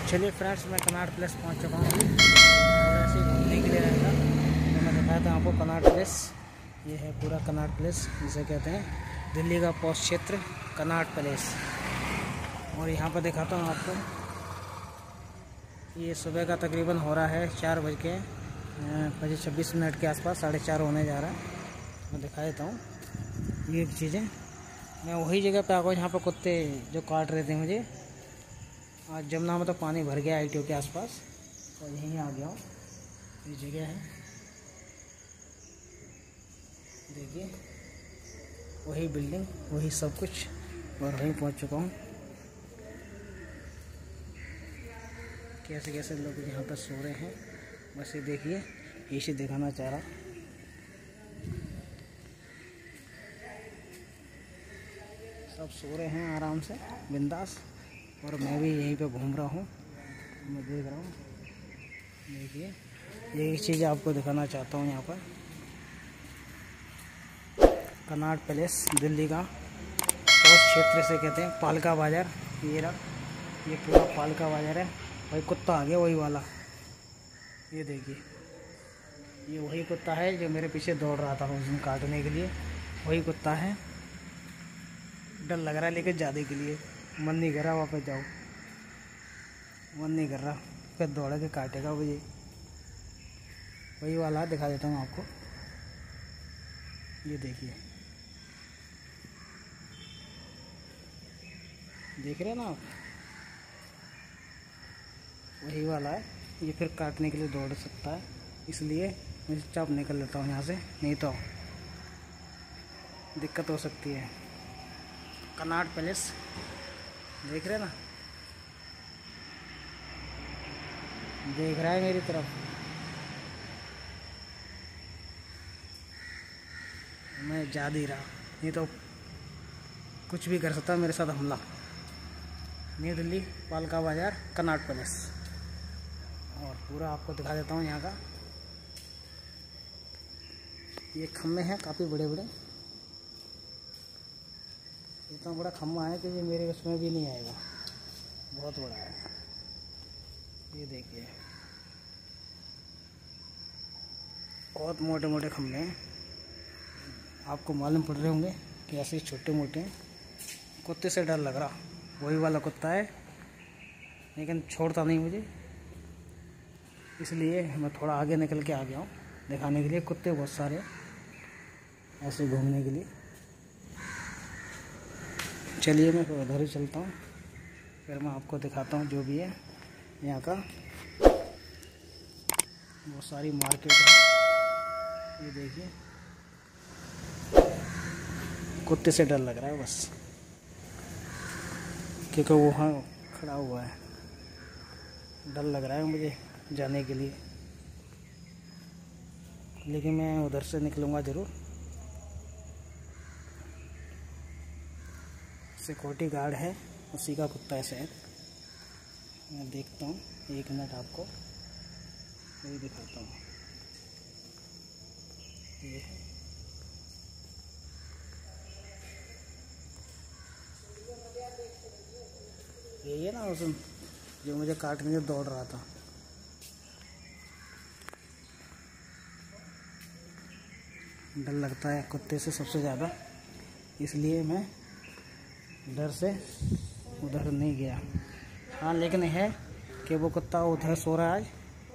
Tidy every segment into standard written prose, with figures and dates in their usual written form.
चलिए फ्रेंड्स, मैं Connaught place पहुंच चुका हूँ और ऐसे घूमने के लिए रहेगा तो मैं दिखाया था आपको कनाट प्लेस। ये है पूरा कनाट प्लेस, जिसे कहते हैं दिल्ली का पॉश क्षेत्र कनाट प्लेस। और यहाँ पर दिखाता हूँ आपको, ये सुबह का तकरीबन हो रहा है 4:26 के आसपास, 4:30 होने जा रहा है। मैं दिखा देता हूँ ये चीज़ें। मैं वही जगह पे आ गया जहाँ पर कुत्ते जो काट रहे थे मुझे। आज जमुना में तो पानी भर गया ITO के आसपास, और यहीं आ गया हूँ। ये जगह है, देखिए वही बिल्डिंग, वही सब कुछ, और वहीं पहुँच चुका हूँ। कैसे कैसे लोग यहाँ पर सो रहे हैं, बस ये देखिए, इसे दिखाना चाह रहा। सब सो रहे हैं आराम से बिंदास, और मैं भी यहीं पे घूम रहा हूँ। मैं देख रहा हूँ, देखिए ये एक चीज़ आपको दिखाना चाहता हूँ। यहाँ पर कनाट पैलेस दिल्ली का पॉश क्षेत्र से कहते हैं, पालका बाज़ार। ये रहा, ये पूरा पालका बाज़ार है। भाई कुत्ता आ गया वही वाला, ये देखिए, ये वही कुत्ता है जो मेरे पीछे दौड़ रहा था उस दिन काटने के लिए। वही कुत्ता है। डर लग रहा है लेकिन जाने के लिए मन नहीं कर रहा, वापस जाओ, मन नहीं कर रहा, फिर दौड़ के काटेगा मुझे। वही वाला दिखा देता हूँ आपको, ये देखिए, देख रहे हैं ना आप, वही वाला है। ये फिर काटने के लिए दौड़ सकता है, इसलिए मैं चुपचाप निकल लेता हूँ यहाँ से, नहीं तो दिक्कत हो सकती है। कनाट पैलेस देख रहे हैं ना, देख रहा है मेरी तरफ। मैं जा नहीं रहा, नहीं तो कुछ भी कर सकता है मेरे साथ हमला। न्यू दिल्ली पालका बाज़ार कनाट पैलेस, और पूरा आपको दिखा देता हूँ यहाँ का। ये खम्भे हैं काफ़ी बड़े बड़े, इतना बड़ा खम्भा है कि ये मेरे उसमें भी नहीं आएगा, बहुत बड़ा है। ये देखिए, बहुत मोटे मोटे खम्भे हैं। आपको मालूम पड़ रहे होंगे कि ऐसे छोटे मोटे हैं। कुत्ते से डर लग रहा, वही वाला कुत्ता है, लेकिन छोड़ता नहीं मुझे, इसलिए मैं थोड़ा आगे निकल के आ गया हूँ दिखाने के लिए। कुत्ते बहुत सारे ऐसे घूमने के लिए। चलिए मैं उधर ही चलता हूँ, फिर मैं आपको दिखाता हूँ जो भी है यहाँ का। बहुत सारी मार्केट है, ये देखिए। कुत्ते से डर लग रहा है बस, क्योंकि वो वहाँ खड़ा हुआ है। डर लग रहा है मुझे जाने के लिए, लेकिन मैं उधर से निकलूँगा ज़रूर। सिक्योरिटी गार्ड है, उसी का कुत्ता है शायद। मैं देखता हूँ, 1 मिनट आपको यही दिखाता हूँ। यही है ना उसमें जो मुझे काटने के दौड़ रहा था। डर लगता है कुत्ते से सबसे ज़्यादा, इसलिए मैं डर से उधर नहीं गया। हाँ, लेकिन है कि वो कुत्ता उधर सो रहा है आज।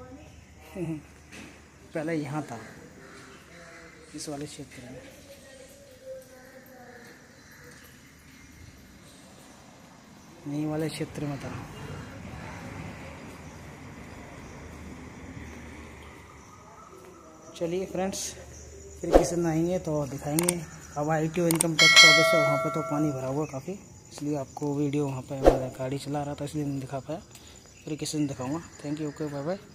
पहले यहाँ था, इस वाले क्षेत्र में। यहीं वाले क्षेत्र में था। चलिए फ्रेंड्स, फिर किसी दिन आएंगे तो दिखाएंगे। अब ITO इनकम टैक्स ऑफिस है, वहाँ पे तो पानी भरा हुआ काफ़ी, इसलिए आपको वीडियो वहाँ पे मैं गाड़ी चला रहा था इसलिए नहीं दिखा पाया। फिर किसी दिन दिखाऊंगा। Thank you, okay, bye bye.